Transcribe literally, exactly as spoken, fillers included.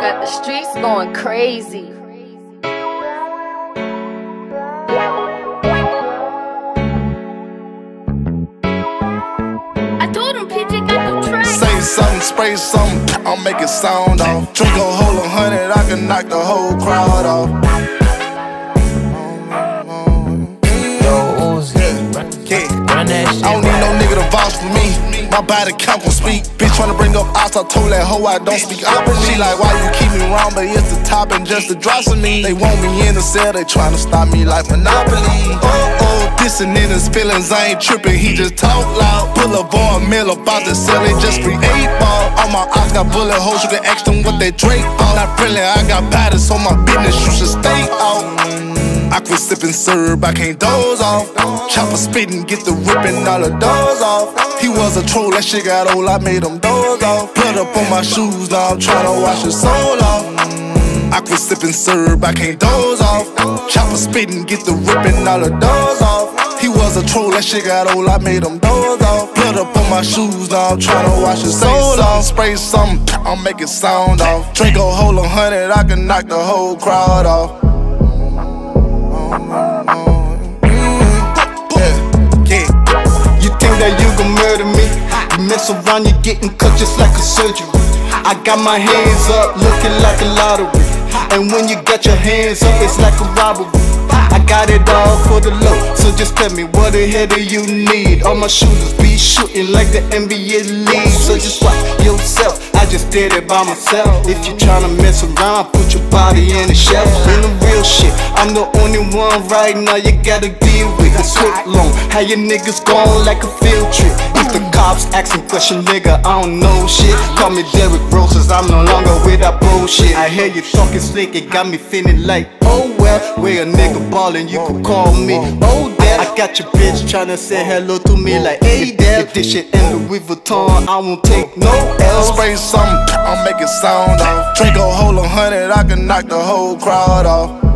Got the streets going crazy. I told him P J got the track. Say something, spray something, I'll make it sound off. Drink a whole hundred, I can knock the whole crowd off. I don't need no nigga to vouch for me. My body count can speak. Bitch tryna bring up odds, I told that hoe I don't speak opera. She like, why you keep me wrong, but it's the top and just the drops of me. They want me in the cell, they tryna stop me like Monopoly. Oh, oh, dissing in his feelings, I ain't tripping, he just talk loud. Pull up on a mill about to sell it, just free eight ball. All my eyes got bullet holes, you can ask them what they Drake on. Not friendly, I got patterns, so my business, you should stay out. I quit sipping syrup, I can't doze off. Chopper spitting, get the ripping all the doors off. He was a troll, that shit got old, I made him doze off. Put up on my shoes, now I'm tryna wash his soul off. I quit sipping syrup, I can't doze off. Chopper spitting, get the ripping all the doors off. He was a troll, that shit got old, I made him doze off. Put up on my shoes, now I'm tryna wash his soul off. Spray something, I'll make it sound off. Drink a whole hundred, I can knock the whole crowd off. That you gon' murder me. You mess around, you getting cut just like a surgery. I got my hands up, looking like a lottery. And when you got your hands up, it's like a robbery. I got it all for the low, so just tell me what the hell do you need? All my shooters be shooting like the N B A league, so just watch yourself. I just did it by myself. If you tryna mess around, put your body in the shelf. In the real shit, I'm the only one right now you gotta deal with. A quick loan, how your niggas gone like a field trip. If the cops asking question, nigga, I don't know shit. Call me Derrick Rose, I'm no longer with that bullshit. I hear you talking slick, it got me feeling like, oh well, where a nigga ballin', you could call me, oh there. I got your bitch tryna say hello to me like, hey there. If this shit in Louis Vuitton, I won't take no L's. Spray something, I'll make it sound off. Drink a whole hundred, I can knock the whole crowd off.